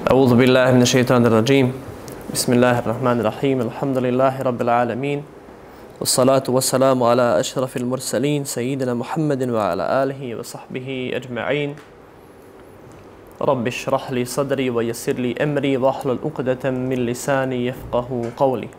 أعوذ بالله من الشيطان الرجيم بسم الله الرحمن الرحيم الحمد لله رب العالمين والصلاة والسلام على أشرف المرسلين سيدنا محمد وعلى آله وصحبه أجمعين رب اشرح لي صدري ويسر لي أمري واحلل عقدة من لساني يفقه قولي.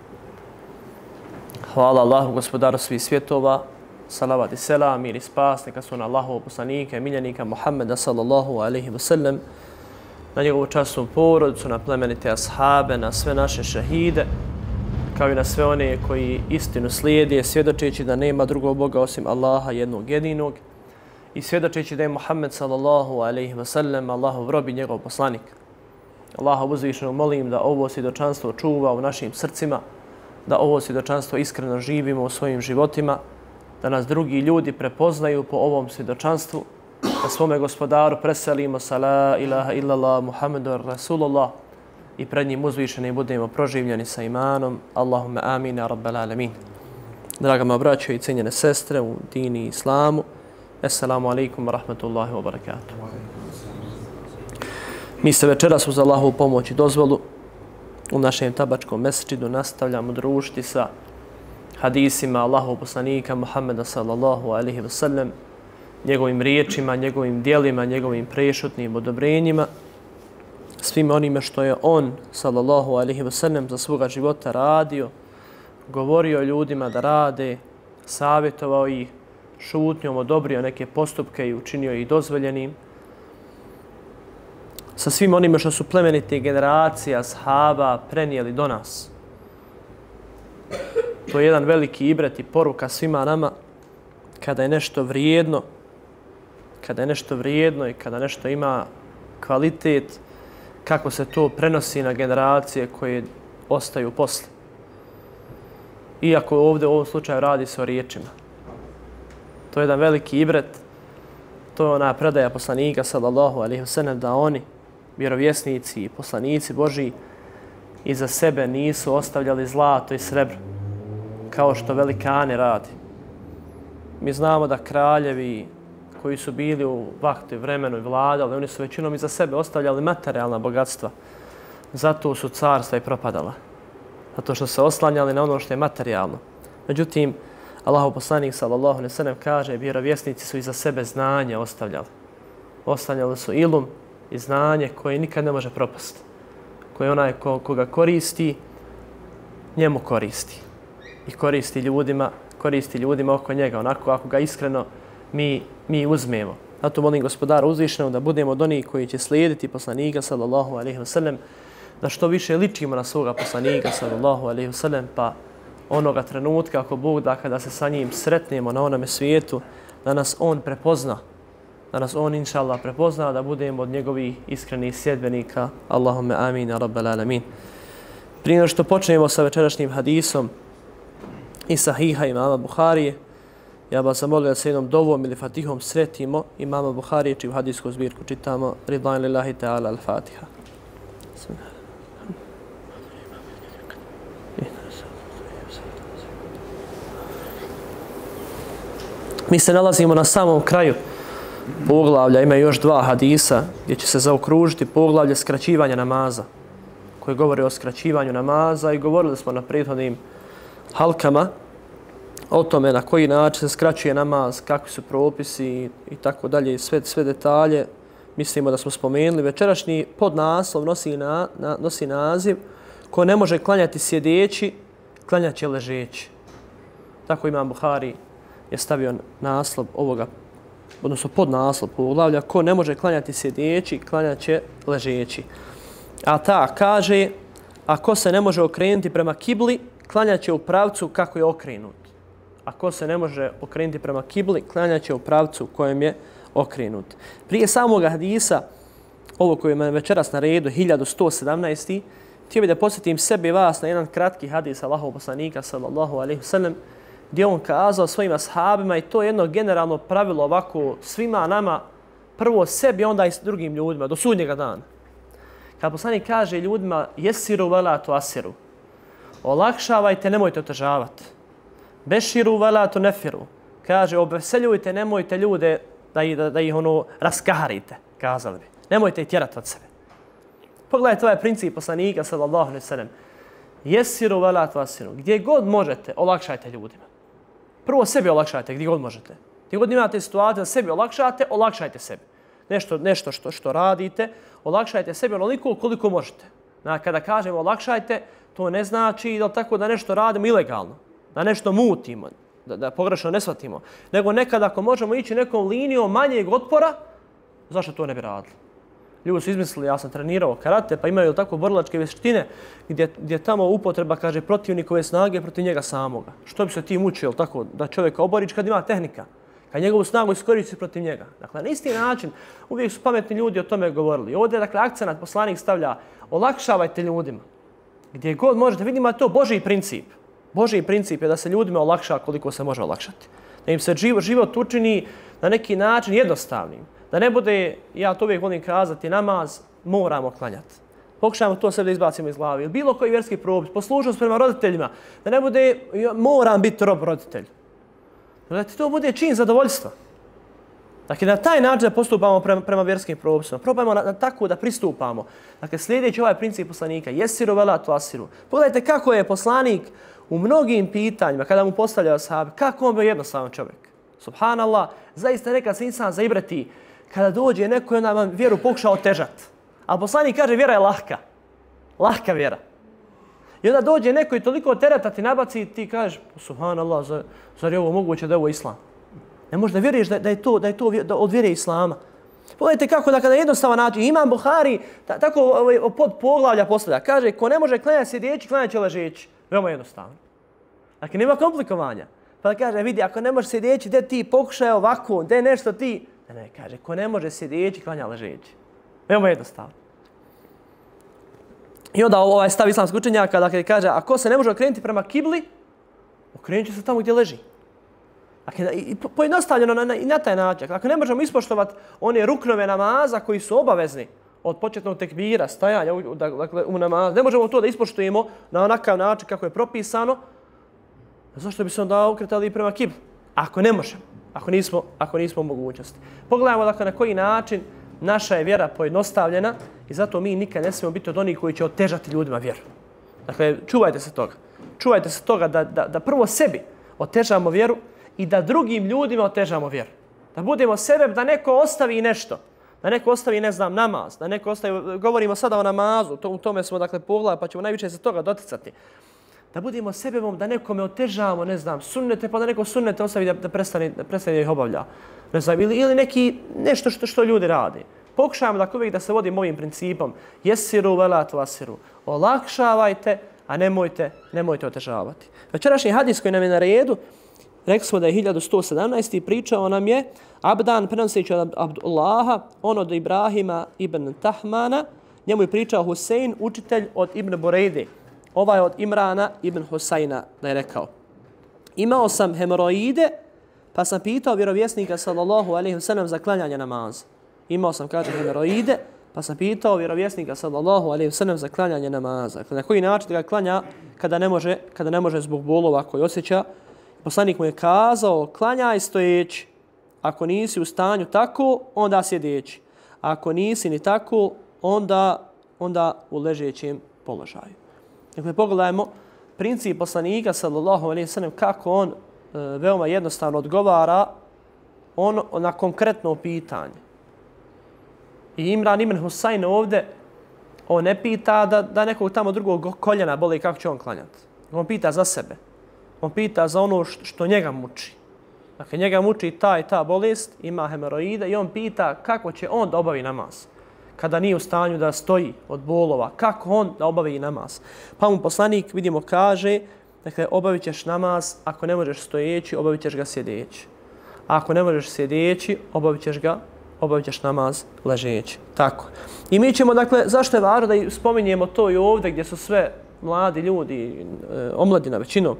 Hvala Allahu, gospodaru svih svjetova, salavat i selam, mir i spas, neka su na Allahovog poslanika i miljenika Muhammeda sallallahu alaihi wa sallam, na njegovu časnu porodicu, na plemenite ashabe, na sve naše šehide, kao i na sve one koji istinu slijede, svjedočeći da nema drugog Boga osim Allaha jednog jedinog i svjedočeći da je Muhammed sallallahu alaihi wa sallam Allahov rob i njegov poslanik. Allaha uzvišeno molim da ovo svjedočanstvo čuva u našim srcima, da ovo svjedočanstvo iskreno živimo u svojim životima, da nas drugi ljudi prepoznaju po ovom svjedočanstvu, da svome gospodaru preselimo sa la ilaha illallah Muhammedur Rasulullah i pred njim uzvišeni budemo proživljeni sa imanom. Allahumma amin ya rabbal alamin. Draga moja braćo i cijenjene sestre u dini i islamu, assalamu alaikum wa rahmatullahi wa barakatuh. Mi se večeras uz Allahovu pomoć i dozvolu u našem tabačkom mesdžidu nastavljamo družiti sa hadisima Allahovog poslanika Muhammeda sallallahu alaihi wa sallam, njegovim riječima, njegovim dijelima, njegovim prešutnim odobrenjima, svime onime što je on sallallahu alaihi wa sallam za svoga života radio, govorio ljudima da rade, savjetovao ih, šutnjom odobrio neke postupke i učinio ih dozvoljenim, sa svim onime što su plemenite generacije ashaba prenijeli do nas. To je jedan veliki ibret i poruka svima nama kada je nešto vrijedno, i kada nešto ima kvalitet, kako se to prenosi na generacije koje ostaju posle. Iako ovdje u ovom slučaju radi se o riječima. To je jedan veliki ibret, to je ona predaja poslanika sallallahu alaihi wa sallam da oni, vjerovjesnici i poslanici Božji, iza sebe nisu ostavljali zlato i srebro, kao što velikani radi. Mi znamo da kraljevi koji su bili u vaktu i vremenu i vladali, oni su većinom iza sebe ostavljali materijalna bogatstva. Zato su carstva i propadala. Zato što se oslanjali na ono što je materijalno. Međutim, Allahov poslanik sallallahu alejhi ve sellem kaže, vjerovjesnici su iza sebe znanje ostavljali. Ostavljali su ilum i znanje koje nikad ne može propasti. Koje onaj koga koristi, njemu koristi. I koristi ljudima oko njega, onako ako ga iskreno mi uzmemo. Zato molim gospodara uzvišenog da budemo od onih koji će slijediti poslanika sallallahu alejhi ve sellem, da što više ličimo na svoga poslanika sallallahu alejhi ve sellem, pa onoga trenutka ako Bog da kada se sa njim sretnemo na onome svijetu, da nas on prepozna, da nas on inšallah prepozna, da budemo od njegovih iskrenih sljedbenika. Allahumma amin ya rabbal alamin. Prije nego što počnemo sa večerašnjim hadisom i sahiha imama Buharije, ja vas zamolio da se jednom dovom ili fatihom sretimo imama Buharije, čiju hadijsku zbirku čitamo. Ridvan lillahi ta'ala al-Fatiha. Mi se nalazimo na samom kraju poglavlja, ima još dva hadisa gdje će se zaokružiti poglavlje skraćivanja namaza, koje govori o skraćivanju namaza, i govorili smo na prethodnim halkama o tome na koji način se skraćuje namaz, kakvi su propisi i tako dalje, sve detalje mislimo da smo spomenuli. Večerašnji podnaslov nosi naziv ko ne može klanjati sjedeći, klanjat će ležeći. Tako imam Buhari je stavio naslov ovoga, odnosno podnaslov poglavlja, ko ne može klanjati sjedeći, klanjat će ležeći. A ta kaže, ako se ne može okrenuti prema kibli, klanjat će u pravcu kako je okrenut. Ako se ne može okrenuti prema kibli, klanjat će u pravcu kojem je okrenut. Prije samog hadisa, ovo koji je večeras na redu, 1117. htio bih da podsjetim sebe i vas na jedan kratki hadis Allahovog poslanika sallallahu alejhi ve sellem, gdje on kazao svojim ashabima, i to je jedno generalno pravilo ovako svima nama, prvo sebi, onda i s drugim ljudima, do sudnjega dana. Kad poslanik kaže ljudima, jesiru vela tuasiru, olakšavajte, nemojte otežavati. Beširu vela tu nefiru, kaže, obeseljujte, nemojte ljude da ih raskaharite, kazali bi. Nemojte ih tjerati od sebe. Pogledajte ovaj princip poslanika sallallahu alejhi ve sellem. Jesiru ve la tuasiru. Gdje god možete, olakšajte ljudima. Prvo sebi olakšajte gdje god možete. Gdje god imate situaciju da sebi olakšate, olakšajte sebi. Nešto što radite, olakšajte sebi onoliko koliko možete. Kada kažemo olakšajte, to ne znači da nešto radimo ilegalno, da nešto mutimo, da pogrešno ne shvatimo. Nego nekad ako možemo ići nekom linijom manjeg otpora, zašto to ne bi radili? Ljudi su izmislili, ja sam trenirao karate, pa imaju tako borilačke vještine gdje tamo upotreba, kaže, protivnikove snage protiv njega samoga. Što bi se ti mučio tako da čovjeka oboriš kad ima tehnika? Kad njegovu snagu iskoristi protiv njega. Dakle, na isti način uvijek su pametni ljudi o tome govorili. Ovdje, dakle, akcenat poslanik stavlja olakšavajte ljudima. Gdje god možete, vidimo to Božji princip. Božji princip je da se ljudima olakša koliko se može olakšati. Da im se život učini na neki način jednostavnim. Da ne bude, ja to uvijek volim kazati, namaz moramo klanjati. Pokušajmo to sve da izbacimo iz glavi. Bilo koji vjerski propis, poslušnost prema roditeljima, da ne bude, moram biti rob roditelj. Da ti to bude čin zadovoljstva. Dakle, na taj način da postupamo prema vjerskim propisima. Probajmo tako da pristupamo. Dakle, slijedeći ovaj princip poslanika, jesiru ve la tuasiru. Pogledajte kako je poslanik u mnogim pitanjima, kada mu postavljaju ashabi, kako on bio jednostavan čovjek. Subhanallah, zaista nekad se insan zaibrati kada dođe neko i onda vam vjeru pokuša otežati. Ali poslanik kaže vjera je lahka. Lahka vjera. I onda dođe neko i toliko tereta ti nabaci i ti kažeš subhanallah, zar je ovo moguće da je ovo islam? Ne možeš da vjeruješ da je to od vjere islama. Pogledajte kako da kada jednostavan način, Imam Buhari tako pod poglavlja postavlja. Kaže, ko ne može klanjati sjedeći, klanjat će ležeći. Veoma jednostavno. Dakle, nema komplikovanja. Pa kaže, vidi, ako ne možeš sjedeći, gdje ti pokušaj ovako, gdje nešto ti... Ne, kaže, ko ne može sjedeći, klanja ležeći. Veoma jednostavno. I onda ovaj stav islamskog učenjaka, dakle, kaže, ako se ne može okrenuti prema kibli, okrenut će se tamo gdje leži. Dakle, pojednostavljeno i na taj način. Ako ne možemo ispoštovati one ruknove namaza koji su obavezni od početnog tekbira, stajanja dakle, u namazu, ne možemo to da ispoštujemo na onakav način kako je propisano, zašto bi se onda okretali prema kibli? Ako ne možemo, ako nismo u mogućnosti. Pogledajmo dakle, na koji način naša je vjera pojednostavljena i zato mi nikad ne smijemo biti od onih koji će otežati ljudima vjeru. Dakle, čuvajte se toga. Čuvajte se toga da prvo sebi otežamo vjeru i da drugim ljudima otežamo vjeru. Da budemo sebe, da neko ostavi nešto. Da neko ostavi, ne znam, namaz. Da neko ostavi, govorimo sada o namazu, u tome smo dakle pogledali pa ćemo najviše se toga doticati. Da budemo sebebom, da nekome otežamo, ne znam, sunnete, pa da neko sunnete ostavi da prestane da ih obavlja. Ne znam, ili nešto što ljudi rade. Pokušajmo dakle uvijek da se vodimo ovim principom. Jesiru ve la tuasiru. Olakšavajte, a nemojte otežavati. Večerašnji hadis koji nam je na redu, rekli smo da je 1117 i pričao nam je Abdan prenoseći od Abdullaha, on od Ibrahima ibn Tahmana, njemu je pričao Husein, učitelj od Ibn Burejde. Ovaj od Imrana ibn Husajna, da je rekao. Imao sam hemoroide, pa sam pitao vjerovjesnika sallallahu alejhi ve sellem za klanjanje namaza. Imao sam, kaže, hemoroide, pa sam pitao vjerovjesnika sallallahu alejhi ve sellem za klanjanje namaza. Na koji način ga klanja kada ne može zbog bolova koje osjeća. Poslanik mu je kazao, klanjaj stojeći. Ako nisi u stanju tako, onda sjedeći. Ako nisi ni tako, onda u ležećem položaju. Dakle, pogledajmo princip poslanika sallallahu alejhi ve sellem kako on veoma jednostavno odgovara na konkretno pitanje. I Imran ibn Husayn ovdje, on ne pita da nekog tamo drugog koljena boli kako će on klanjati. On pita za sebe. On pita za ono što njega muči. Dakle, njega muči ta bolest, ima hemoroide i on pita kako će on da obavi namaz. Kada nije u stanju da stoji od bolova, kako on da obavi namaz. Pa mu poslanik, vidimo, kaže, dakle, obavit ćeš namaz, ako ne možeš stojeći, obavit ćeš ga sjedeći. A ako ne možeš sjedeći, obavit ćeš namaz ležeći. Tako. I mi ćemo, dakle, zašto je važno da spominjemo to i ovdje gdje su sve mladi ljudi, omladina većinom,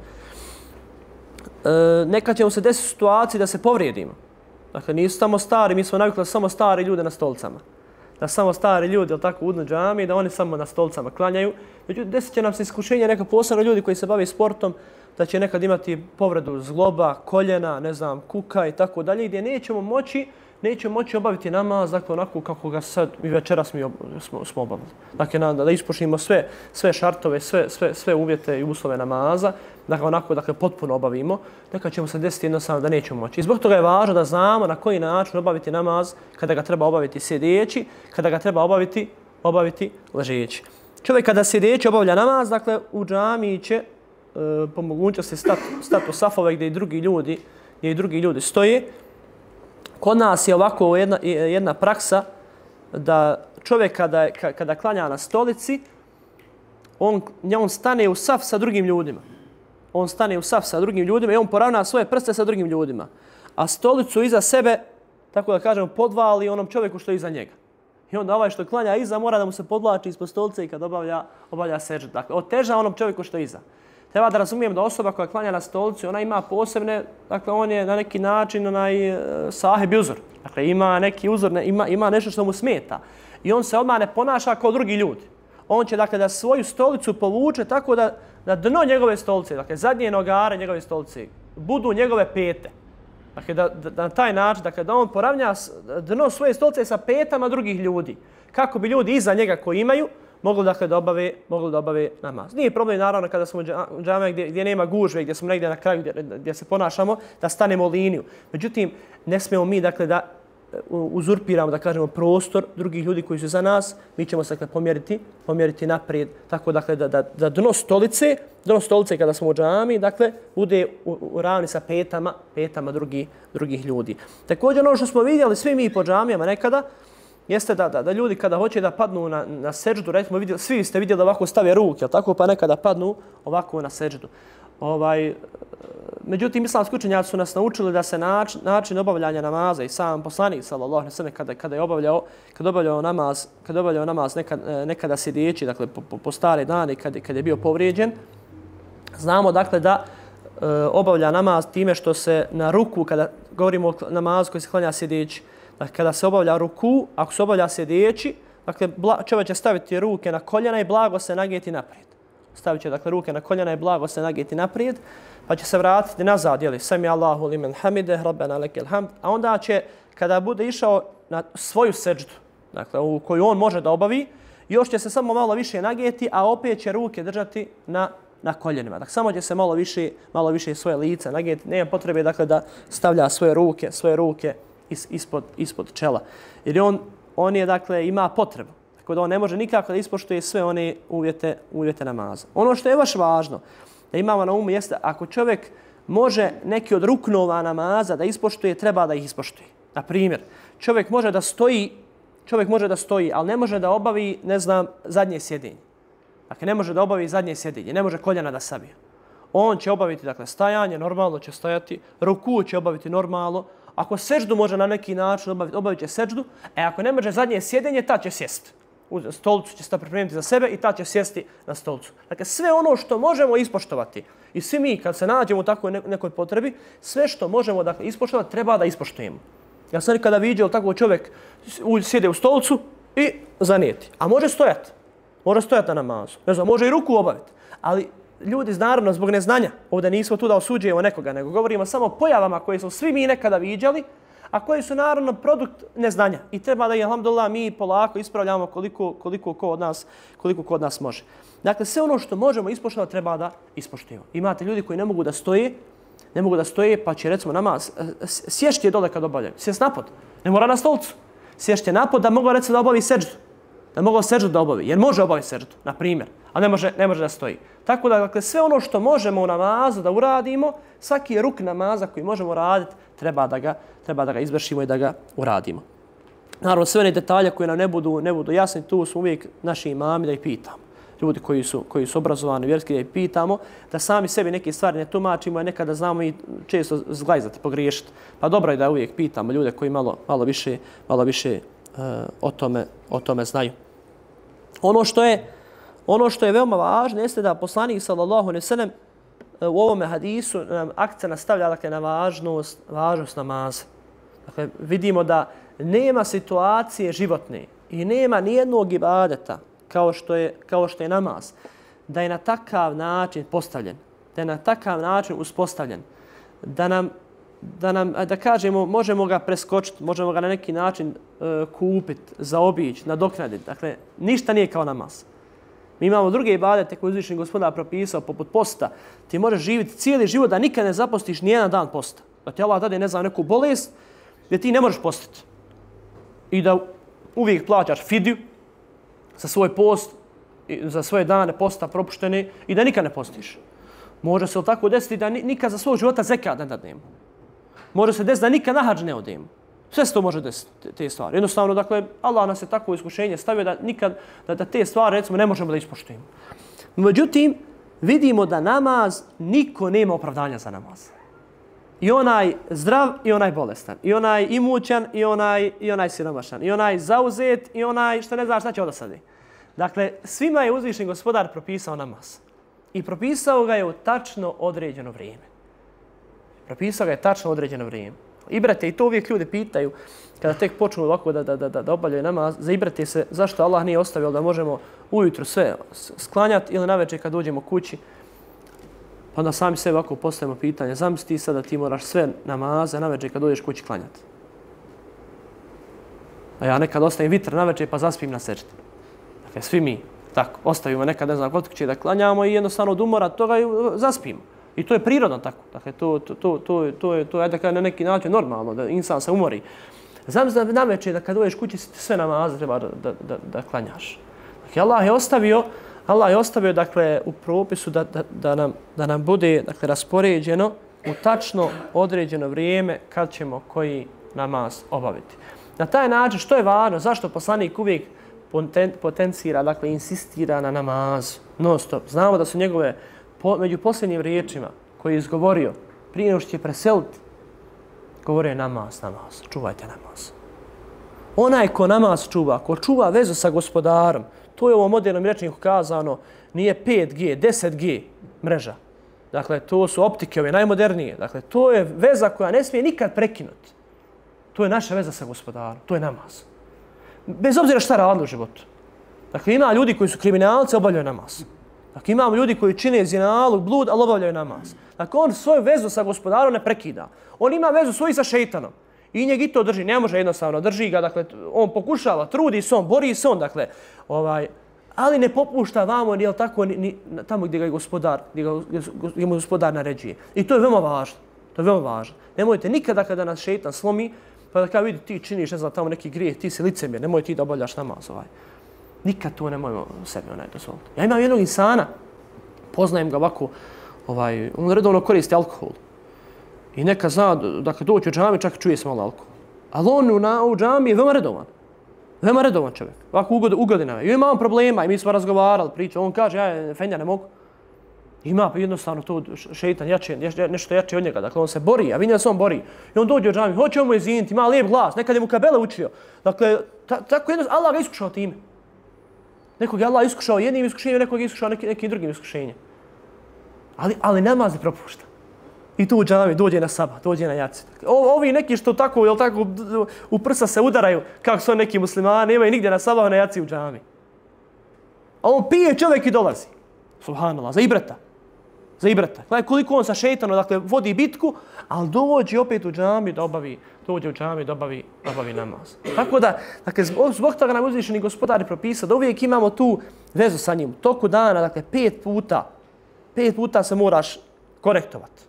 nekad ćemo se desiti situaciji da se povrijedimo. Dakle, nisu samo stari, mi smo navikli samo stari ljude na stolicama. Da samo stari ljudi, ili tako, udnu džami, da oni samo na stolicama klanjaju. Međutim, desit će nam se iskušenje neka posebno ljudi koji se bave sportom, da će nekad imati povredu zgloba, koljena, ne znam, kuka i tako dalje, gdje nećemo moći neće moći obaviti namaz, dakle, onako kako ga sad i večeras smo obavili. Dakle, da ispoštujemo sve šartove, sve uvjete i uslove namaza, dakle, onako, dakle, potpuno obavimo, nekad ćemo se desiti jednostavno da nećemo moći. I zbog toga je važno da znamo na koji način obaviti namaz, kada ga treba obaviti sjedeći, kada ga treba obaviti ležeći. Čovjek kada sjedeći obavlja namaz, dakle, u džamiji će po mogućnosti stati u safove gdje i drugi ljudi stoje. Kod nas je ovako jedna praksa da čovjek kada klanja na stolici, on stane u saf sa drugim ljudima. On stane u saf sa drugim ljudima i on poravna svoje prste sa drugim ljudima. A stolicu iza sebe, tako da kažemo, podvali onom čovjeku što je iza njega. I onda ovaj što klanja iza mora da mu se podvlači ispod stolice i kad obavlja seždu. Dakle, oteža onom čovjeku što je iza. Treba da razumijem da osoba koja klanja na stolici, ona ima posebne, dakle, on je na neki način sahib uzor. Dakle, ima neki uzor, ima nešto što mu smeta. I on se odmah ne ponaša kao drugi ljudi. On će, dakle, da svoju stolicu povuče tako da dno njegove stolice, dakle, zadnje nogare njegove stolice, budu njegove pete. Dakle, da na taj način, dakle, da on poravnja dno svoje stolice sa petama drugih ljudi. Kako bi ljudi iza njega koji imaju, mogli, dakle, da obave namaz. Nije problem, naravno, kada smo u džamiji gdje nema gužve, gdje smo negdje na kraju, gdje se ponašamo, da stanemo liniju. Međutim, ne smijemo mi, dakle, da uzurpiramo, da kažemo, prostor drugih ljudi koji su za nas. Mi ćemo se, dakle, pomjeriti naprijed. Tako, dakle, da dno stolice kada smo u džamiji, dakle, bude u ravni sa petama drugih ljudi. Također, ono što smo vidjeli svi mi po džamijama nekada, jeste da ljudi kada hoće da padnu na seždu, recimo, svi ste vidjeli da ovako stave ruke, tako, pa nekada padnu ovako na seždu. Međutim, islamski učenjaci su nas naučili da se način obavljanja namaza i sam poslanik sallallahu alejhi ve sellem kada je obavljao namaz nekada sjedeći, dakle po stare dane kad je bio povrijeđen, znamo, dakle, da obavlja namaz time što se na ruku, kada govorimo o namazu koji se klanja sjedeći, dakle, kada se obavlja ruku, ako se obavlja sjedeći, dakle, čovjek će staviti ruke na koljena i blago se nagijeti naprijed. Stavit će, dakle, ruke na koljena i blago se nagijeti naprijed, pa će se vratiti nazad, sami Allahu limen hamide, rabbena lekel hamd, a onda će, kada bude išao na svoju seždu, dakle, u koju on može da obavi, još će se samo malo više nagijeti, a opet će ruke držati na koljenima. Dakle, samo će se malo više svoje lice nagijeti. Nema potrebe, dakle, da stavlja svoje ruke ispod čela. Jer on je, dakle, ima potrebu. Tako da on ne može nikako da ispoštuje sve one uvjete namaza. Ono što je baš važno da imamo na umu jeste, ako čovjek može neki od ruknova namaza da ispoštuje, treba da ih ispoštuje. Na primjer, čovjek može da stoji, ali ne može da obavi, zadnje sjedenje. Dakle, ne može da obavi zadnje sjedenje, ne može koljena da sabije. On će obaviti, dakle, stajanje, normalno će stajati, ruku će obaviti normalno. Ako seždu može na neki način obavit će seždu, ako ne može zadnje sjedenje, ta će sjesti. U stolicu će se pripremiti za sebe i ta će sjesti na stolicu. Dakle, sve ono što možemo ispoštovati i svi mi kad se nađemo u takvoj nekoj potrebi, sve što možemo, dakle, ispoštovati, treba da ispoštujemo. Ja sam nekada vidio tako čovjek sjede u stolicu i zanijeti. A može stojati na namazu. Ne znam, može i ruku obaviti. Ali ljudi, naravno, zbog neznanja, ovdje nismo tu da osuđujemo nekoga, nego govorimo samo o pojavama koje smo svi mi nekada viđali, a koji su, naravno, produkt neznanja. I treba da ih, alhamdulillah, mi polako ispravljamo koliko ko od nas može. Dakle, sve ono što možemo ispoštovati, treba da ispoštujemo. Imate ljudi koji ne mogu da stoje, pa će, recimo, namaz, sješće je dole kad obavljaju. Sjest napod, ne mora na stolicu. Sješće napod da mogu, recimo, da obavi seždu. Da mogu seždu da obavi, jer može obaviti seždu, na primjer, a ne može da stoji. Tako da, dakle, sve ono što možemo u namazu da uradimo, svaki ruk namaza koji možemo raditi, treba da ga izvršimo i da ga uradimo. Naravno, sve one detalje koje nam ne budu jasni, tu su uvijek naši imami da ih pitamo. Ljudi koji su obrazovani vjerski da ih pitamo, da sami sebi neke stvari ne tumačimo, a nekada znamo i često zglajzati, pogriješiti. Pa dobro je da uvijek pitamo ljude koji malo više o tome znaju. Ono što je veoma važno jeste da poslanik sallallahu alejhi ve sellem u ovome hadisu nam akcent stavlja, dakle, na važnost namaza. Dakle, vidimo da nema situacije životne i nema nijednog ibadeta kao što je namaz, da je na takav način postavljen, da je na takav način uspostavljen, da nam da kažemo, možemo ga preskočiti, možemo ga na neki način kupiti, zaobići, nadoknaditi. Dakle, ništa nije kao namaz. Mi imamo druge ibadete koje je uzvišeni Gospodar propisao, poput posta. Ti možeš živjeti cijeli život da nikad ne zapostiš nijedan dan posta. Da ti Allah dade, ne znam, neku bolest gdje ti ne možeš postiti. I da uvijek plaćaš fidiju za svoj post, za svoje dane posta propuštene i da nikad ne postiš. Može se tako desiti da nikad za svog života zekat ne dadnemo. Može se desiti da nikad na hadž ne odemo. Sve se to može desiti, te stvari. Jednostavno, dakle, Allah nas je takvo iskušenje stavio da nikad, da te stvari, recimo, ne možemo da ispoštujemo. Međutim, vidimo da namaz, niko nema opravdanja za namaz. I onaj zdrav i onaj bolestan. I onaj imućan i onaj siromašan. I onaj zauzet i onaj što ne zna šta će odasadi. Dakle, svima je uzvišeni Gospodar propisao namaz. I propisao ga je u tačno određeno vrijeme. Propisao ga je tačno određeno vrijeme. Ibrate, i to uvijek ljudi pitaju, kada tek počnu ovako da obavljaju namaz, zaibrate se zašto Allah nije ostavio da možemo ujutro sve sklanjati ili navečer kad dođemo kući. Pa onda sami sebi ovako postavimo pitanje, zamisli sad da ti moraš sve namaze navečer kad dođeš kući klanjati. A ja nekad ostavim vitr navečer pa zaspim na seždi. Dakle, svi mi tako ostavimo nekad, ne znam, kod kuće da klanjamo i jednostavno od umora toga zaspimo. I to je prirodno tako. Dakle, to je da kada na neki način normalno, da insan se umori. Zamisli da navečer da kad dođeš kući sve namaze treba da klanjaš. Dakle, Allah je ostavio dakle, u propisu da nam bude dakle, raspoređeno u tačno određeno vrijeme kad ćemo koji namaz obaviti. Na taj način, što je važno, zašto poslanik uvijek potencira, dakle, insistira na namazu, non stop. Znamo da su njegove među posljednjim riječima koje je izgovorio prije nego što će preseliti, govorio je namaz, čuvajte namaz. Onaj ko namaz čuva, ko čuva vezu sa gospodarom, to je u ovom modernom rečniku kazano, nije 5G, 10G mreža. Dakle, to su optike ove najmodernije. Dakle, to je veza koja ne smije nikad prekinuti. To je naša veza sa gospodarom, to je namaz. Bez obzira šta radili u životu. Dakle, ima ljudi koji su kriminalci, obavljaju namaz. Dakle, imamo ljudi koji čine zinalog, blud, ali obavljaju namaz. Dakle, on svoju vezu sa gospodarom ne prekida. On ima vezu svoju sa šeitanom. I njeg i to drži, ne može jednostavno, drži ga, dakle, on pokušava, trudi se on, bori se on, dakle, ali ne popušta vamo, jel tako, ni tamo gdje ga je gospodar, gdje mu gospodar naređuje. I to je veoma važno, to je veoma važno. Nemojte nikada kada nas šeitan slomi, pa da kada vidi ti činiš, ne znam, tamo neki grijeh, ti si licemjer, nemoj ti da obavljaš namaz, Nikad to nemojmo sebi dozvoliti. Ja imam jednog insana, poznajem ga ovako, on redovno koristi alkohol. I neka zna, dakle, doći u džami, čak čuje se malo alkohol. Ali on u džami je veoma redovan. Veoma redovan čovjek. Ovako ugodina. I ima on problema i mi smo razgovarali, pričali. On kaže, ja fenja ne mogu. Ima jednostavno to šeitan nešto jače od njega. Dakle, on se bori, a vidim da se on bori. I on dođe u džami, hoće mu izviniti, ima lijep glas, nekad je mu kabele učio. Dakle, tako jednostavno, Allah ga iskušao time. Nekog je Allah iskušao jednim iskušenjem, nekog je iskušao nekim drugim iskušenjem. Ali namaz ne propušta. I tu u džami dođe na sabah, dođe na jaci. Ovi neki što tako, jel tako, u prsa se udaraju, kako su neki muslimani, nemaju nigdje na sabah, na jaci u džami. A on pije čovjek i dolazi. Subhanallah, za ibrata. Za ibrata. Gledaj koliko on sa šeitanom, dakle, vodi bitku, ali dođe opet u džami da obavi namaz. Tako da, dakle, zbog toga nam uzvišeni gospodar propisao da uvijek imamo tu vezu sa njim. Toku dana, dakle, 5 puta se moraš korektovati.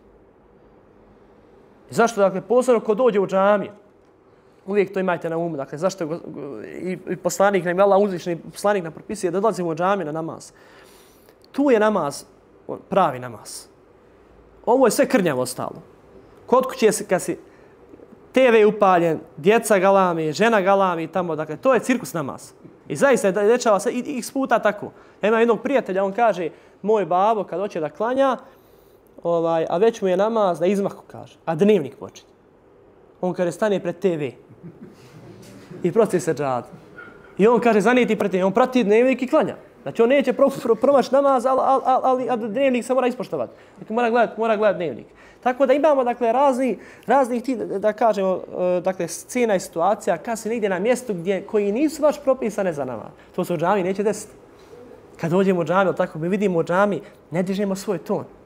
Zašto, dakle, posebno ko dođe u džamiju, uvijek to imajte na umu, dakle, zašto i poslanik nam, Allah uzvišeni poslanik nam propisuje da dolazimo u džamiju na namaz. Tu je namaz, pravi namaz. Ovo je sve krnjavo ostalo. Kod kuće kad si TV upaljen, djeca galami, žena galami tamo, dakle, to je cirkus namaz. I zaista dešava se x puta tako. Ja imam jednog prijatelja, on kaže, moj babo kad hoće da klanja, a već mu je namaz na izmaku, kaže, a dnevnik počinje. On kaže, stane pred TV i prosti se džad. I on kaže, zanijeti pred TV, on prati dnevnik i klanja. Znači, on neće promaći namaz, ali dnevnik se mora ispoštovati. Dakle, mora gledati dnevnik. Tako da imamo, dakle, raznih ti, da kažemo, dakle, scena i situacija kad si negdje na mjestu koji nisu baš propisane za namaz. To se u džami neće desiti. Kad dođemo u džami, tako mi vidimo u džami, ne dižemo svoj ton.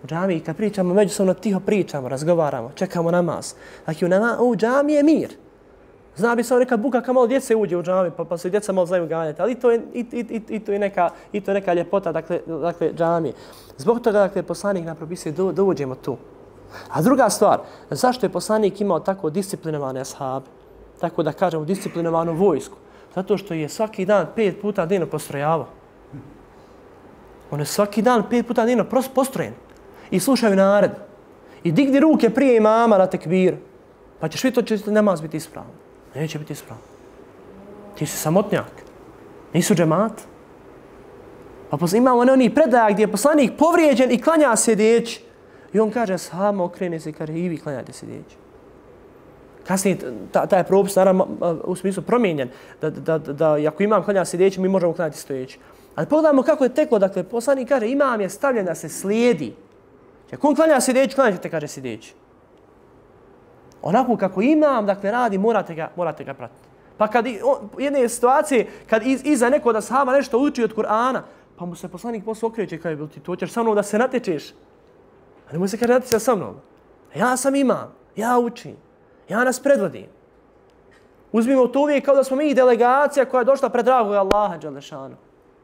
U džamiji kad pričamo, međusobno tiho pričamo, razgovaramo, čekamo namaz. Dakle, u džamiji je mir. Zna bi samo neka buka kad malo djece uđe u džamiju, pa se djeca malo znaju ganjati, ali to je neka ljepota, dakle džamije. Zbog toga, dakle, poslanik nam propisuje da uđemo tu. A druga stvar, zašto je poslanik imao tako disciplinovane ashabe? Tako da kažemo, disciplinovanu vojsku. Zato što je svaki dan 5 puta dnevno postrojavao. On je svaki dan 5 puta dnevno postrojen. I slušaju naredbu. I digni ruke prije imama na tekbir. Pa ćeš vidjeti, to će namaz biti ispravan. Neće biti ispravan. Ti si samotnjak. Nisu džemat. Pa imamo oni predaja gdje je poslanik povrijeđen i klanja sjedeći. I on kaže, samo okrene se i kaže, i vi klanjate sjedeći. Kasnije taj propis naravno u smislu promijenjen. Da ako imam klanja sjedeći, mi možemo klanjati stojeći. Ali pogledajmo kako je teklo. Dakle, poslanik kaže, imam je stavljen da se slijedi. Ako on klanja sjedeći, klanjate, kaže sjedeći. Onako kako imam, dakle, radi, morate ga pratiti. Pa kad jedne situacije, kad iza neko od ashaba nešto uči od Kur'ana, pa mu se poslanik posle okreće, kaže, ti to ćeš sa mnom da se natječeš? A nemoj se kaže natječeš sa mnom. Ja sam imam, ja učim, ja nas predvodim. Uzmimo to uvijek kao da smo mi delegacija koja je došla pred dragog Allaha dželešanu.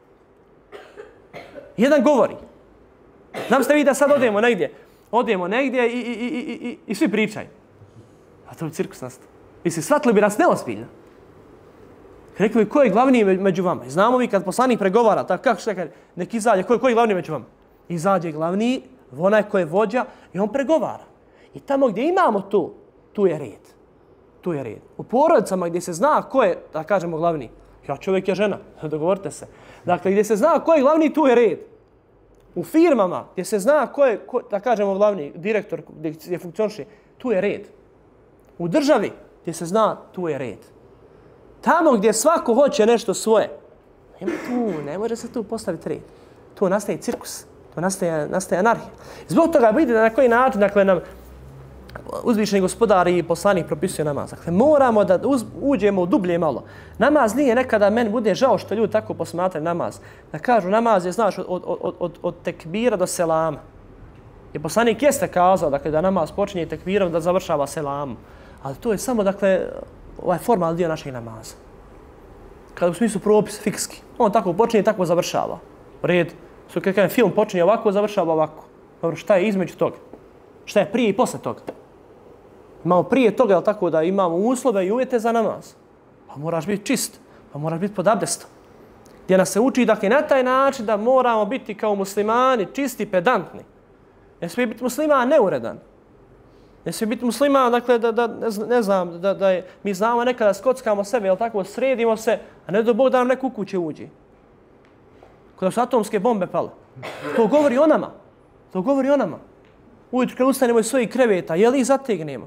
Jedan govori. Znam ste vi da sad odemo negdje i svi pričaju. A to je cirkus nastao. Mislim, shvatili bi nas neozbiljno. Rekli bi, ko je glavniji među vama? I znamo vi kad poslanik pregovara, tako kako što kaže, nek izađe, ko je glavniji među vama? Izađe glavniji, onaj ko je vođa i on pregovara. I tamo gdje imamo to, tu je red. Tu je red. U porodicama gdje se zna ko je, da kažemo, glavniji. Ja čovjek je žena, dogovorite se. Dakle, gdje se zna ko je glavniji, tu je red. U firmama gdje se zna ko je, da kažemo, glavni direktor, gdje funkcioniše, tu je red. U državi gdje se zna, tu je red. Tamo gdje svako hoće nešto svoje, ne može se tu postaviti red. Tu nastaje cirkus, tu nastaje anarhija. Zbog toga vidite na koji način, dakle, nam uzvišeni gospodar i poslanik propisuje namaz. Dakle, moramo da uđemo dublje malo. Namaz nije nekada meni bude žao što ljudi tako posmatraju namaz. Da kažu namaz je, znaš, od tekbira do selama. I poslanik jeste kazao, dakle, da namaz počinje tekbirom, da završava selamom. Ali to je samo, dakle, ovaj formalni dio našeg namaza. Kada u smislu propis fikski. On tako počinje, tako završava. U red. Kad kažem, film počinje ovako, završava ovako. Dobro, šta je između toga? Šta je prije i posle toga? Imamo prije toga, jel tako, da imamo uslove i uvjete za namaz. Pa moraš biti čist. Pa moraš biti pod abdestom. Gdje nas se uči, dakle, na taj način da moramo biti kao muslimani čisti, pedantni. Ne smije biti musliman neuredan. Ne smije biti musliman, dakle, ne znam, da je, mi znamo nekada skockamo sebe, jel tako, sredimo se, a ne do Bog da nam neko u kuće uđe. Kada su atomske bombe pale. To govori o nama. To govori o nama. Ujutro kad ustanemo iz svojih kreveta, je li ih zategnemo?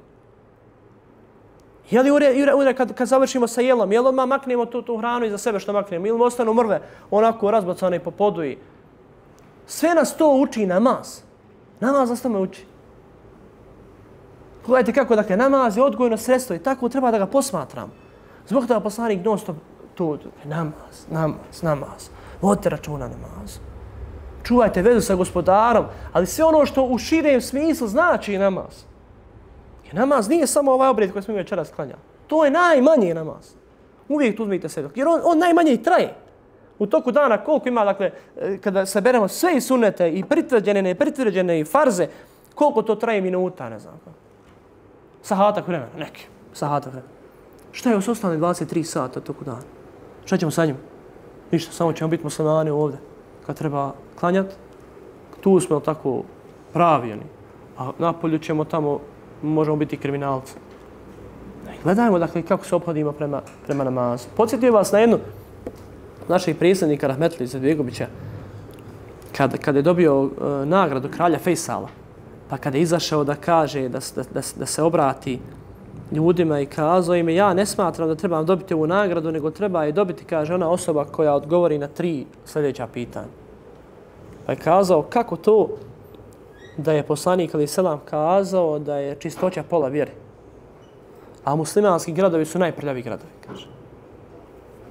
Je li kad završimo sa jelom, je li odmah maknemo tu hranu iza sebe što maknemo? Ili ostanu mrve onako razbacane po podu i... Sve nas to uči namaz. Namaz nas tome uči. Pogledajte kako, dakle, namaz je odgojno sredstvo i tako treba da ga posmatram. Zbog toga poslanik non stop tu, namaz. Vodite računa namazu. Čuvajte vezu sa gospodarom, ali sve ono što u širem smislu znači namaz. Jer namaz nije samo ovaj obred koji smo mi večeras klanjali. To je najmanji namaz. Uvijek tu uzmite sve. Jer on najmanje i traje. U toku dana koliko ima, dakle, kada saberemo sve i sunnete, i pritvrđene, nepritvrđene, i farze, koliko to traje minuta, ne znam. Sahatak vremena, neki. Sahatak vremena. Šta je s ostane 23 sata u toku dana? Šta ćemo sa njim? Ništa, samo ćemo biti muslimani ovdje. Kad treba klanjati, tu smo tako pravi oni. A napolju ćemo tamo, možemo biti kriminalci. Gledajmo, dakle, kako se ophodimo prema namazu. Podsjetio vas na jednu našeg predsjednika Rahmetli Izetbegovića, kada je dobio nagradu kralja Fejsala, pa kada je izašao da kaže, da se obrati ljudima i kazao im, ja ne smatram da trebam dobiti ovu nagradu, nego treba je dobiti, kaže, ona osoba koja odgovori na 3 sljedeća pitanja. Pa je kazao, kako to da je poslanik alejhi selam kazao da je čistoća pola vjere, a muslimanski gradovi su najprljaviji gradovi, kaže.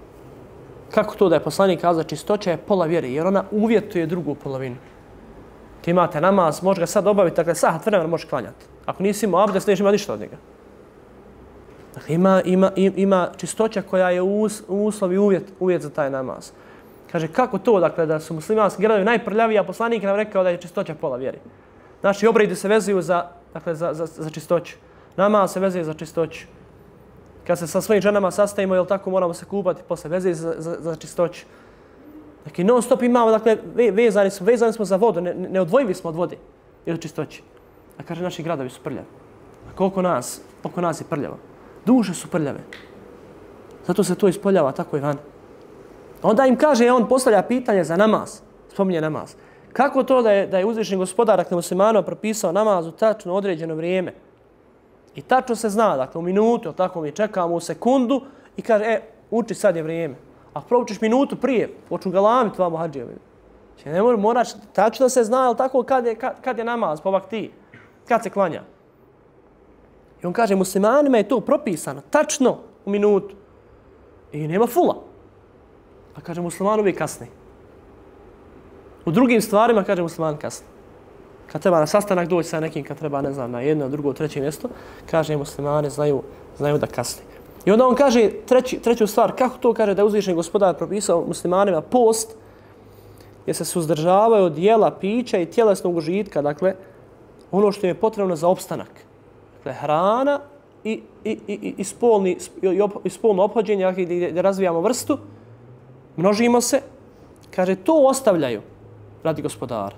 Kako to da je poslanik kazao čistoća je pola vjere, jer ona uvjetuje drugu polovinu. Ti imate namaz, možeš ga sad obaviti, dakle sahat vremena možeš klanjati. Ako nisi imao abdest, nećeš imati ništa od njega. Dakle, ima čistoća koja je uslov i uvjet za taj namaz. Kaže, kako to, dakle, da su muslimanski gradovi najprljaviji, a poslanik nam rekao da je čistoća pola vjeri. Naši obredi se vezuju za čistoću. Namaz se vezuje za čistoću. Kad se sa svojim ženama sastavimo, jel tako, moramo se kupati, posle vezuje za čistoću. Dakle, non stop imamo, dakle, vezani smo za vodu, neodvojivi smo od vode i od čistoće. A kaže, naši gradovi su prljavi. A koliko nas je prljavo? Duše su prljave. Zato se to ispoljava tako i van. Onda im kaže, on postavlja pitanje za namaz. Spominje namaz. Kako to da je uzvišeni gospodar, dakle, muslimanima propisao namaz u tačno određeno vrijeme? I tačno se zna, dakle, u minutu, tako mi čekamo u sekundu i kaže, uči, sad je vrijeme. Ako proučiš minutu prije, počnu galamiti vamo hađijevi. Ne moraš, tačno se zna, ali tako kad je namaz, po vakti, kad se klanja. I on kaže, muslimanima je to propisano, tačno u minutu. I nema fula. A kaže, musliman uvijek kasni. U drugim stvarima, kaže, musliman kasni. Kad treba na sastanak doći sa nekim, kad treba, ne znam, na jedno, drugo, treće mjesto, kaže, muslimani znaju da kasni. I onda on kaže treću stvar, kako to kaže da je uzvišeni gospodar propisao muslimanima post, gdje se suzdržavaju od jela, pića i tjelesnog užitka, dakle, ono što im je potrebno za opstanak. Dakle, hrana i spolno ophođenje, gdje razvijamo vrstu, množimo se, kaže, to ostavljaju radi gospodara.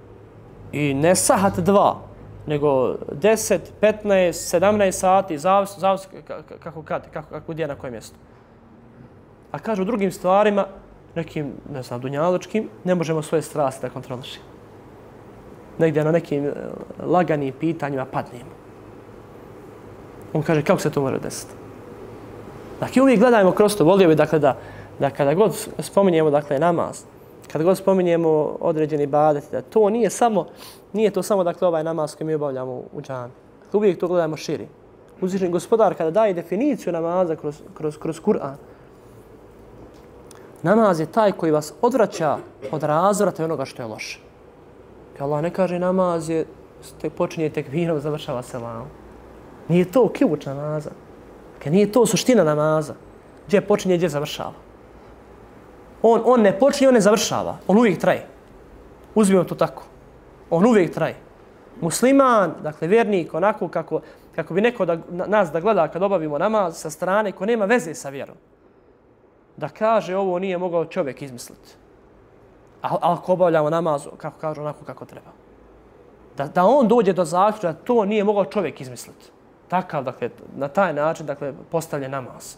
I ne sahat 2, nego 10, 15, 17 sati, zavisi kako gdje na kojem mjestu. A kaže, u drugim stvarima, nekim, ne znam, dunjaločkim, ne možemo svoje strasti da kontrolišimo. Negdje na nekim laganim pitanjima padnemo. On kaže, kako se to može desiti? Dakle, uvijek gledajmo kroz to, volio bi, dakle, da kada god spominjemo, dakle, namaz, kada god spominjemo određeni ibadeti, da to nije to samo, dakle, ovaj namaz koji mi obavljamo u džami. Dakle, uvijek to gledajmo širi. Uzvišeni gospodar kada daje definiciju namaza kroz Kur'an, namaz je taj koji vas odvraća od razvrata i onoga što je loše. Allah ne kaže namaz je, počinje tekbirom, završava selamom. Nije to ključ namaza. Nije to suština namaza. Gdje počinje, gdje završava. On ne počinje, on ne završava. On uvijek traje. Uzmimo to tako. On uvijek traje. Musliman, dakle vjernik, onako kako bi neko nas da gleda kad obavimo namaz sa strane, ko nema veze sa vjerom. Da kaže ovo nije mogao čovjek izmisliti. Ako obavljamo namaz, kako kažu, onako kako treba. Da on dođe do zaključka da to nije mogao čovjek izmisliti. Takav, dakle, na taj način, dakle, postavlja namaz.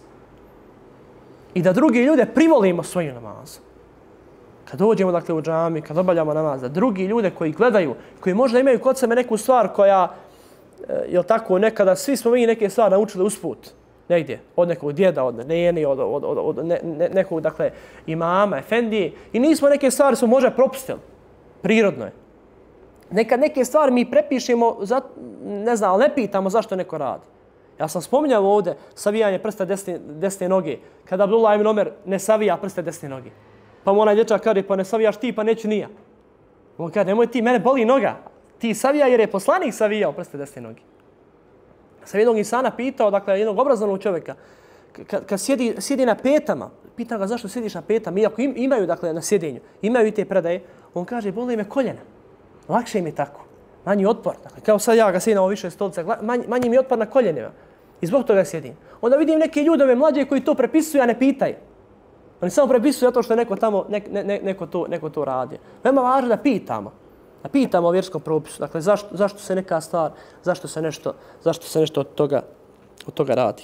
I da drugi ljude privolimo svojim namazom. Kad dođemo, dakle, u džami, kad obavljamo namaz, da drugi ljude koji gledaju, koji možda imaju kod sebe neku stvar koja, jel tako, nekada svi smo mi neke stvari naučili usput. Negdje, od nekog djeda, od neni, od nekog, dakle, imama, efendije. I nismo neke stvari smo možda propustili. Prirodno je. Nekad neke stvari mi prepišemo, ne znam, ali ne pitamo zašto neko radi. Ja sam spominjao ovdje savijanje prsta desne noge. Kada Abdullah ibn Omer ne savija prste desne noge. Pa mu onaj dječak kaže, pa ne savijaš ti, pa neću nija. On kaže, nemoj ti, mene boli noga. Ti savija jer je poslanik savijao prste desne noge. Sam jednog insana pitao, dakle, jednog obrazovnog čovjeka, kad sjedi na petama, pitam ga zašto sjediš na petama, iako imaju, dakle, na sjedenju, imaju i te predaje, on kaže, boli me koljena. Lakše mi je tako. Manji otpor. Dakle, kao sad ja ga sjedim na ovo više stolice, manji mi je otpor na koljenima. I zbog toga sjedim. Onda vidim neke ljudove mlađe koji to prepisuju, a ne pitaju. Oni samo prepisuju zato što je neko tamo, neko to radi. Veoma važno da pitamo. Da pitamo o vjerskom propisu. Dakle, zašto se neka stvar, zašto se nešto od toga radi.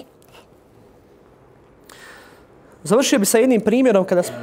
Završio bi sa jednim primjerom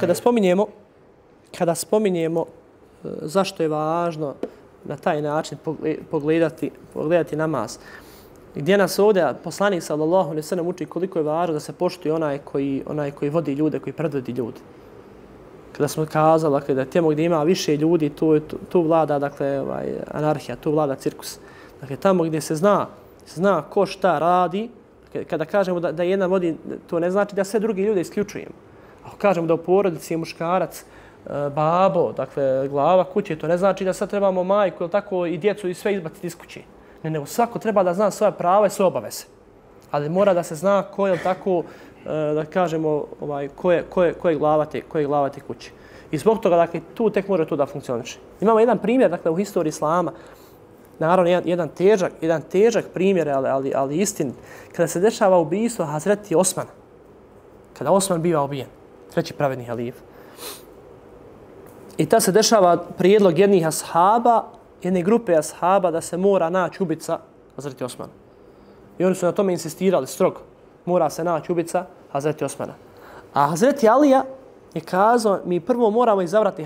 kada spominjemo zašto je važno na taj način pogledati namaz. Gdje nas ovdje poslanik sallallahu alejhi ve sellem uči koliko je važno da se poštuje onaj koji vodi ljude, koji predvodi ljude. Kada smo kazali, dakle, da tamo gdje ima više ljudi, tu vlada, dakle, anarhija, tu vlada cirkus. Dakle, tamo gdje se zna ko šta radi, kada kažemo da jedan vodi, to ne znači da sve drugi ljude isključujemo. Ako kažemo da u porodici je muškarac babo, dakle glava kuće, to ne znači da sad trebamo majku ili tako i djecu i sve izbaciti iz kuće. Ne, nego svako treba da zna svoja prava i svoje obaveze. Ali mora da se zna ko je tako, da kažemo, ko je glava te kuće. I zbog toga, dakle, tu tek može to da funkcioniše. Imamo jedan primjer, dakle, u historiji islama, naravno, jedan težak primjer, ali istinit, kada se dešava ubistvo Hazreti Osmana. Kada Osman biva ubijen, treći pravedni halif. I ta se dešava prijedlog jedne grupe ashaba da se mora naći ubica Hazreti Osmana. I oni su na tome insistirali strogo. Mora se naći ubica Hazreti Osmana. A Hazreti Alija je kazao, mi prvo moramo izabrati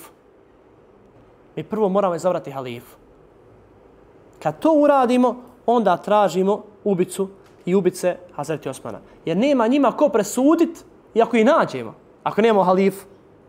halifu. Kad to uradimo, onda tražimo ubicu i ubice Hazreti Osmana. Jer nema njima ko presuditi i ako ih nađemo, ako nemamo halifu.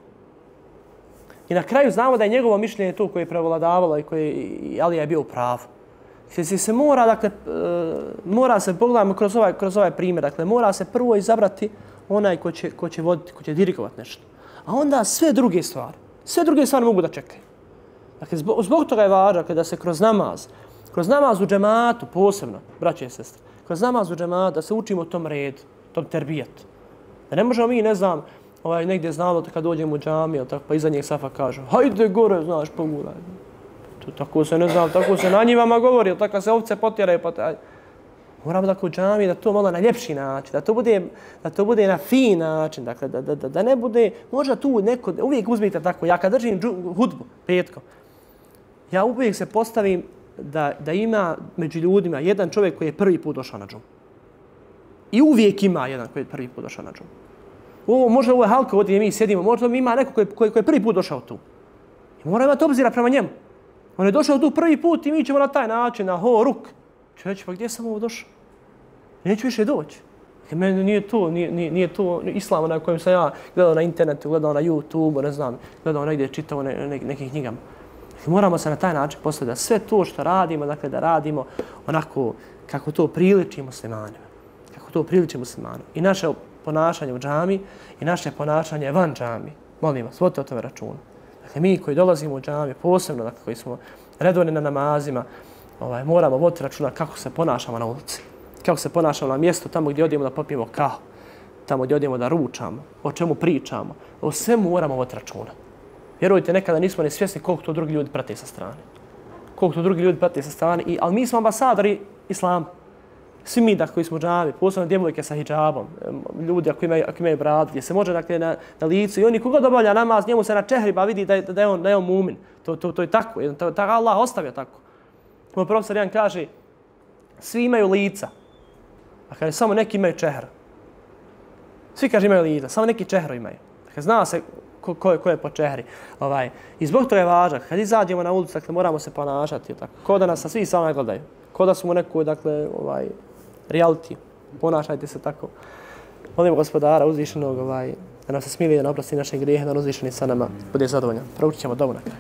I na kraju znamo da je njegovo mišljenje to koje je prevladavalo i koje Alija je bio u pravu. Se mora, dakle, mora se, pogledajmo kroz ovaj primjer, dakle, mora se prvo izabrati onaj ko će voditi, ko će dirigovati nešto. A onda sve druge stvari mogu da čekaju. Dakle, zbog toga je važno da se kroz namaz u džematu posebno, braće i sestre, kroz namaz u džematu da se učimo tom redu, tom terbijetu. Da ne možemo mi, ne znam, negdje znamo kad dođemo u džamiju, pa iza njeg safa kažu, hajde gore, znaš, poguraj. Tako se, ne znam, tako se na njivama govori, tako se ovce potjeraju. Moramo dakle u džamiji da to malo na ljepši način, da to bude na fin način, dakle, da ne bude, možda tu neko, uvijek uzmite tako, ja kad držim hudbu petkom, ja uvijek se postavim da ima među ljudima jedan čovjek koji je prvi put došao na džumu. I uvijek ima jedan koji je prvi put došao na džumu. Možda ovo je halka ovdje mi sjedimo, možda ima neko koji je prvi put došao tu. I mora imati obzira prema njemu. On je došao tu prvi put i mi ćemo na taj način, na ruk. Ću reći, pa gdje sam ovo došao? Neću više doći. Meni nije to islam na kojem sam ja gledao na internetu, gledao na YouTube, ne znam, gledao negdje, čitao nekih knjigama. Moramo se na taj način postaviti da sve to što radimo, dakle da radimo onako kako to priliči muslimanima. I naše ponašanje u džami i naše ponašanje van džami. Molim vas, vodite o tome računa. Dakle, mi koji dolazimo u džami, posebno dakle, koji smo redovni na namazima, moramo voditi računa kako se ponašamo na ulici. Kako se ponašamo na mjestu, tamo gdje odemo da popijemo kahu, tamo gdje odemo da ručamo, o čemu pričamo. O svemu moramo voditi računa. Vjerujte, nekada nismo ni svjesni koliko to drugi ljudi prate sa strane. Ali mi smo ambasadori islama. Svi mi koji smo u džami, posebno djevojke sa hidžabom, ljudi ako imaju bradu, gdje se može dakle, na licu i oni kogod obavlja namaz, njemu se na čehriba vidi da je on mumin. To je tako, to Allah ostavio tako. Moj profesor jedan kaže, svi imaju lica, a kaže samo neki imaju čehr. Svi kaže imaju lica, samo neki čehro imaju. Dakle, zna se ko je po čehri. I zbog toga je važno, kad izađemo na ulicu, dakle, moramo se ponašati. Ko da nas svi samo gledaju. Ko da smo u nekoj, dakle, reality. Ponašajte se tako. Molim Gospodara uzvišenog da nam se smilije, da nam oprosti naše grijehe, da nam uzvišeni sa nama bude zadovoljan. Proučit ćemo dobu na kraju.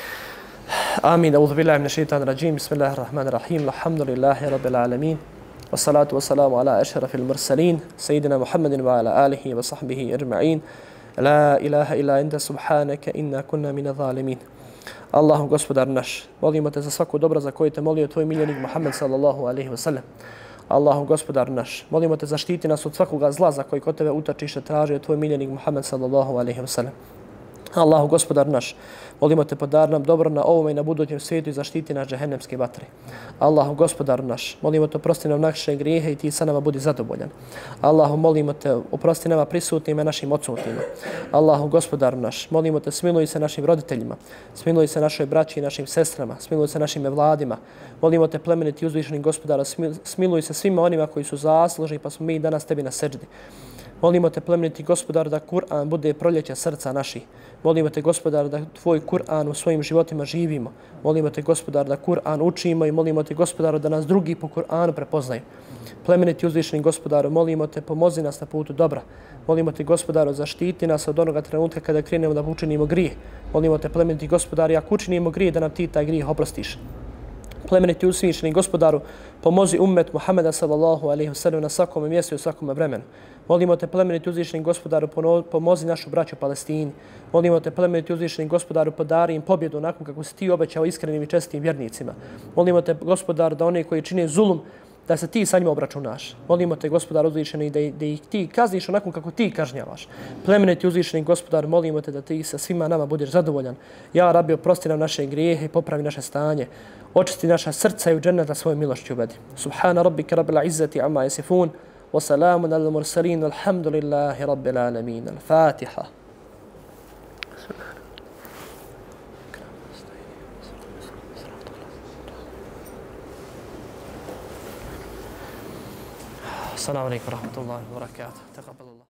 Amin. A'udhu billahi minash shaitanir rajim. Bismillahirrahmanirrahim. Alhamdulillahi rabbil alamin. Wassalatu wassalamu ala ashrafil mursalin. Sayyidina Muhammadin wa ala alihi wa sahbihi ajma'in. La ilaha illa anta subhanaka inna kunna minadh zalimin. Allahu Gospodar naš, molimo te za svako dobro za koje te molio tvoj miljenik Muhammed sallallahu alaihi wa sallam. Allahu Gospodar naš, molimo te zaštiti nas od svakoga zla za koji kod tebe utačište tražio tvoj miljenik Muhammed sallallahu alaihi wa sallam. Allahu Gospodar naš, molimo te podar nam dobro na ovome i na budućem svijetu i zaštiti nas džehennemske vatre. Allahu Gospodar naš, molimo te oprosti nam naše grijehe i ti sa nama budi zadovoljan. Allahu molimo te oprosti nama prisutnima i našim odsutnima. Allahu Gospodar naš, molimo te smiluj se našim roditeljima, smiluj se našoj braći i našim sestrama, smiluj se našim vladima. Molimo te plemeniti uzvišeni Gospodara, smiluj se svima onima koji su zaslužni pa smo mi danas tebi na seđdi. Molimo te plemeniti Gospodar da Kur'an bude proljeće srca naših. Molimo te Gospodar da tvoj Kur'an u svojim životima živimo. Molimo te Gospodar da Kur'an učimo i molimo te Gospodaru da nas drugi po Kur'anu prepoznaju. Plemeniti uzvišeni Gospodaru, molimo te pomozi nas na putu dobra. Molimo te Gospodaru zaštiti nas od onoga trenutka kada krenemo da učinimo grijeh. Molimo te plemeniti Gospodaru, ako učinimo grijeh da nam ti taj grijeh oprostiš. Plemeniti uzvišeni gospodaru, pomozi ummet Muhameda sallallahu alejhi ve sellem na svakom mjestu i u svakom vremenu. Molimo te, plemeniti uzvišeni gospodaru, pomozi našu braću Palestini. Molimo te, plemeniti uzvišeni gospodaru, podari im pobjedu onako kako si ti obećao iskrenim i čestim vjernicima. Molimo te, gospodaru, da oni koji čine zulum, da se ti sa njima obračunaš. Molimo te, gospodar uzvišeni, da ih ti kazniš onako kako ti kažnjavaš. Plemeniti uzvišeni gospodar, molimo te da ti sa svima nama budeš zadovoljan. Ja, Rabi, oprosti nam naše grijehe i popravi naše stanje. Očisti naša srca i u džennet svojom milošću uvedi. Subhana rabbika rabbil izzati amma yasifun. Wa salamun alal mursalin. Alhamdulillahi rabbil alamin. Al-Fatiha. Assalamu alaikum wa rahmatullahi wa barakatuh. Taqabbalallah.